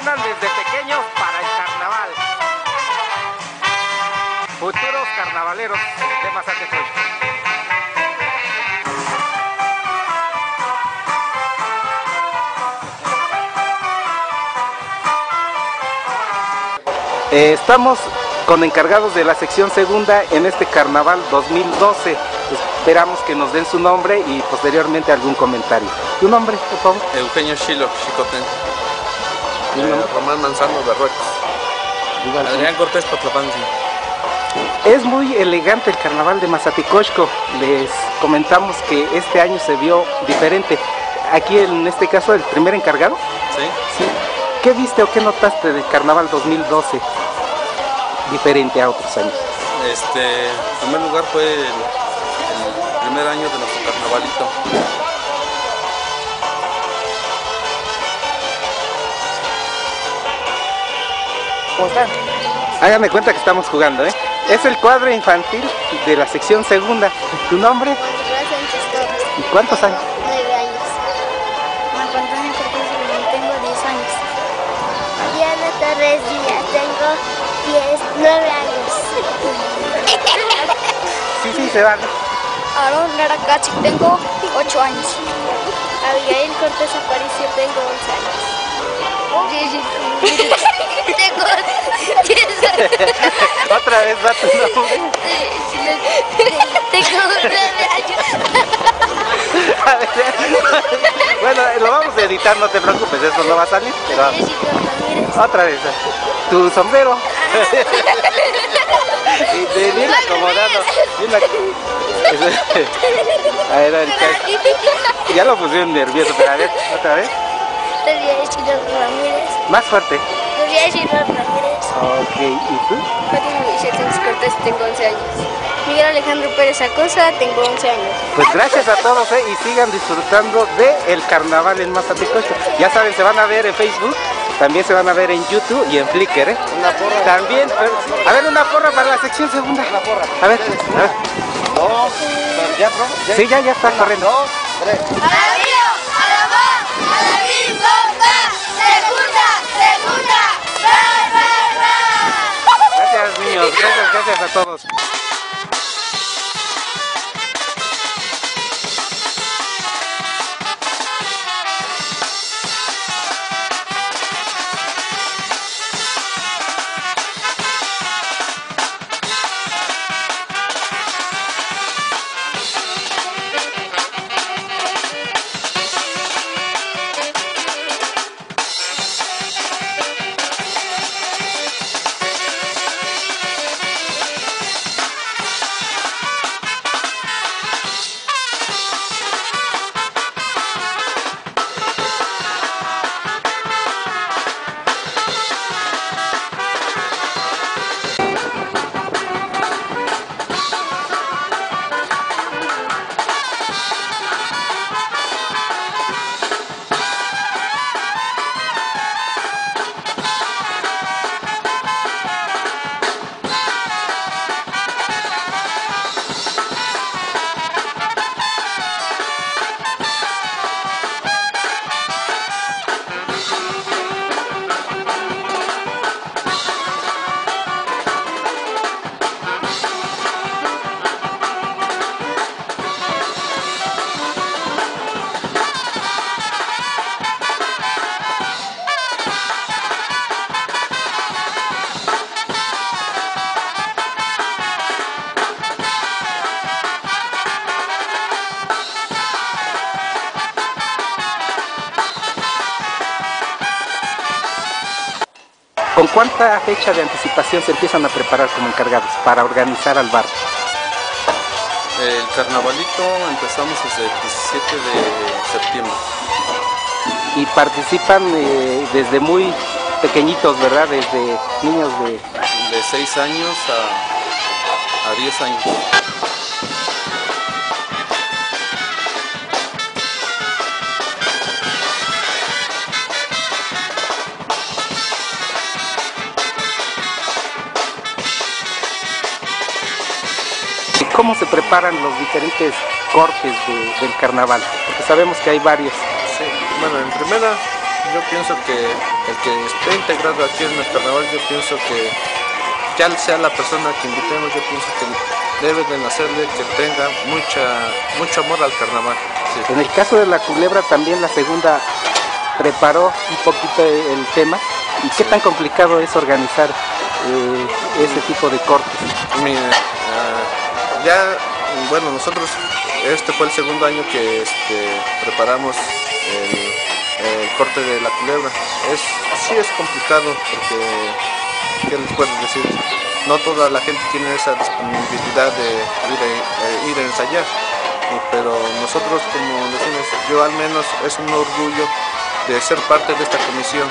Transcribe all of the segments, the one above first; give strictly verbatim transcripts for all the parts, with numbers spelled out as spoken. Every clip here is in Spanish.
entrenan desde pequeños para el carnaval. Futuros carnavaleros de Mazatecoch. Eh, estamos con encargados de la sección segunda en este carnaval dos mil doce. Esperamos que nos den su nombre y posteriormente algún comentario. ¿Tu nombre, por favor? Eugenio Chilo, Chicoten. Eh, Román Manzano, Berruecos. Igual. Adrián Cortés, Patlapanzi. Es muy elegante el carnaval de Mazatecoch. Les comentamos que este año se vio diferente. Aquí en este caso el primer encargado. Sí. Sí. ¿Qué viste o qué notaste del carnaval dos mil doce diferente a otros años? Este, en primer lugar fue el, el primer año de nuestro carnavalito. ¿Cómo están? Háganme cuenta que estamos jugando, ¿eh? Es el cuadro infantil de la sección segunda. ¿Tu nombre? ¿Y cuántos años? Nueve años. Marco Antonio Cortés, tengo diez años. Diana Torres Díaz, tengo diez, nueve años. Sí, sí, se vale. Aaron Narakachi, tengo ocho años. Abigail Cortés Aparicio, tengo once años. Tengo diez años. Otra vez va tu nombre. Tengo nueve años. A ver, bueno, lo vamos a editar, no te preocupes, eso no va a salir, pero otra vez. Tu sombrero. Y te viene acomodando. Viene ac- A ver, ahorita. Ya lo pusieron nervioso, pero a ver, otra vez. Ramírez. Más fuerte. Ramírez. Ok, ¿y tú? Fátima Michelle Sánchez Cortés, tengo once años. Miguel Alejandro Pérez Acosta, tengo once años. Pues gracias a todos, ¿eh? Y sigan disfrutando del carnaval en Mazatecoch. Ya saben, se van a ver en Facebook, también se van a ver en YouTube y en Flickr, ¿eh? Una porra. También, pero- a ver, una porra para la sección segunda. Una porra. A ver, a ver. Dos, ya, bro. Sí, ya, ya está corriendo. Dos, tres. ¡Alabío! ¡Alabó! ¡Alabí! ¡Bomba! ¡Segunda! ¡Segunda! ¡Ra, ra, ra! Gracias, niños. Gracias, gracias a todos. ¿Con cuánta fecha de anticipación se empiezan a preparar como encargados para organizar al bar? El carnavalito empezamos desde el diecisiete de septiembre. Y participan eh, desde muy pequeñitos, ¿verdad? Desde niños de... De seis años a, a diez años. ¿Cómo se preparan los diferentes cortes de, del carnaval? Porque sabemos que hay varios. Sí, bueno, en primera yo pienso que el que esté integrado aquí en el carnaval, yo pienso que ya sea la persona que invitemos, yo pienso que debe de hacerle que tenga mucha, mucho amor al carnaval. Sí. En el caso de la Culebra también la segunda preparó un poquito el tema. ¿Y qué tan complicado es organizar eh, ese tipo de cortes? Mire, uh, ya, bueno, nosotros, este fue el segundo año que este, preparamos el, el corte de la Culebra. Es, sí es complicado porque, ¿qué les puedo decir? No toda la gente tiene esa disponibilidad de ir a, ir a ensayar, pero nosotros, como decimos, yo al menos es un orgullo de ser parte de esta comisión.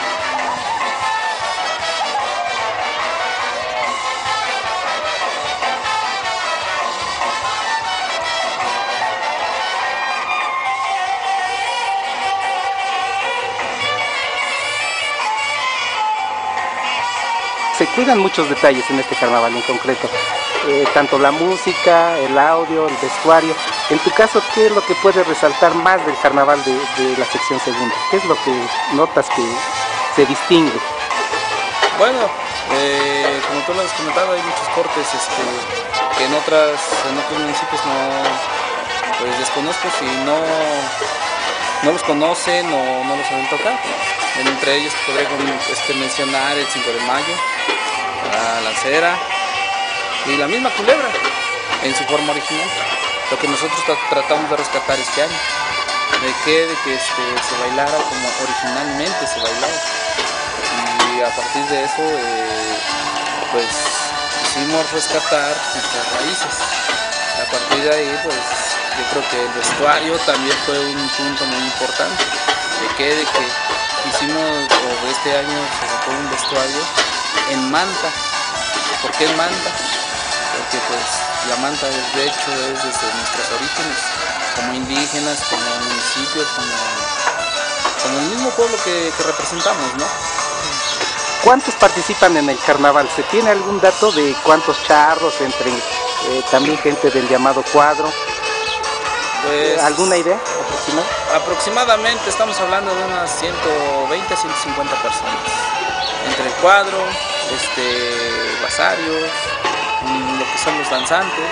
Se cuidan muchos detalles en este carnaval en concreto, eh, tanto la música, el audio, el vestuario. En tu caso, ¿qué es lo que puede resaltar más del carnaval de, de la sección segunda? ¿Qué es lo que notas que se distingue? Bueno, eh, como tú lo has comentado, hay muchos cortes este, que en, otras, en otros municipios no, pues desconozco si no, no los conocen o no los saben tocar. Entre ellos podría este, mencionar el cinco de mayo, la lancera y la misma Culebra en su forma original. Lo que nosotros tra tratamos de rescatar este año, de que, de que este, se bailara como originalmente se bailaba. Y a partir de eso, eh, pues quisimos rescatar nuestras raíces. A partir de ahí, pues yo creo que el vestuario también fue un punto muy importante, de que, de que hicimos, o este año se sacó un vestuario en manta. ¿Por qué en manta? Porque pues la manta de hecho es desde nuestros orígenes, como indígenas, como municipios, como, como el mismo pueblo que, que representamos, ¿no? ¿Cuántos participan en el carnaval? ¿Se tiene algún dato de cuántos charros, entre eh, también gente del llamado cuadro? Pues, ¿alguna idea aproximada? Aproximadamente estamos hablando de unas ciento veinte a ciento cincuenta personas. Entre el cuadro, este, basarios, lo que son los danzantes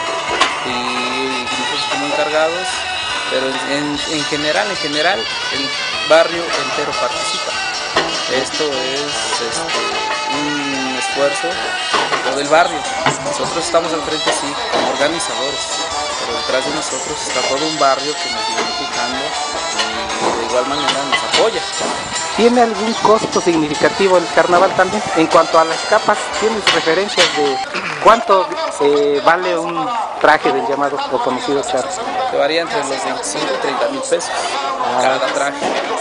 y nosotros como encargados, pero en, en general, en general, el barrio entero participa. Esto es este, un esfuerzo del barrio. Nosotros estamos al frente, sí, como organizadores, pero detrás de nosotros está todo un barrio que nos viene empujando y de igual manera nos apoya. ¿Tiene algún costo significativo el carnaval también? En cuanto a las capas, ¿tienes referencias de cuánto eh, vale un traje del llamado o conocido charro? Que varía entre los veinticinco y treinta mil pesos ah. cada traje.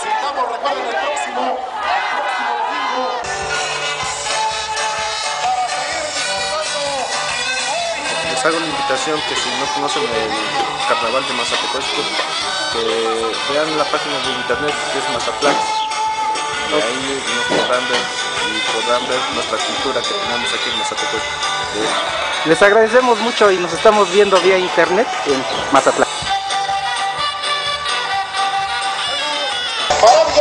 Les hago la invitación que si no conocen el carnaval de Mazatecoxco, que vean la página de internet que es Mazatlán. Y ahí nos podrán ver y podrán ver nuestra cultura que tenemos aquí en Mazatecoxco. Les agradecemos mucho y nos estamos viendo vía internet en Mazatlán.